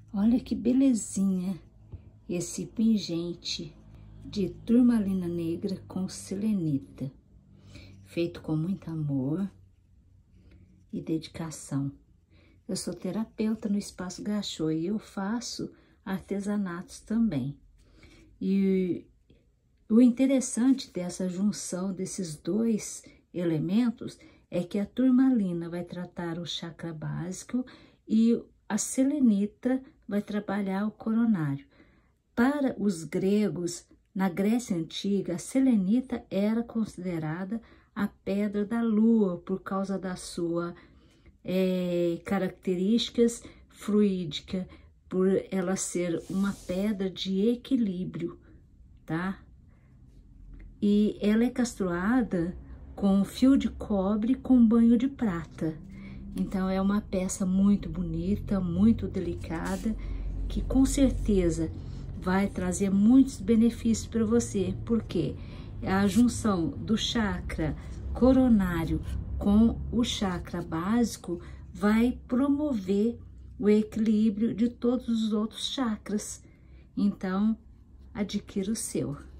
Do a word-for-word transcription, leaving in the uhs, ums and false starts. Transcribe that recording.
Olha que belezinha esse pingente de turmalina negra com selenita, feito com muito amor e dedicação. Eu sou terapeuta no Espaço Gachô e eu faço artesanatos também. E o interessante dessa junção desses dois elementos é que a turmalina vai tratar o chakra básico e a selenita vai trabalhar o coronário. Para os gregos, na Grécia Antiga, a selenita era considerada a pedra da lua por causa da sua é, características fluídicas, por ela ser uma pedra de equilíbrio, tá? E ela é castruada com fio de cobre com banho de prata. Então, é uma peça muito bonita, muito delicada, que com certeza vai trazer muitos benefícios para você, porque a junção do chakra coronário com o chakra básico vai promover o equilíbrio de todos os outros chakras. Então, adquira o seu.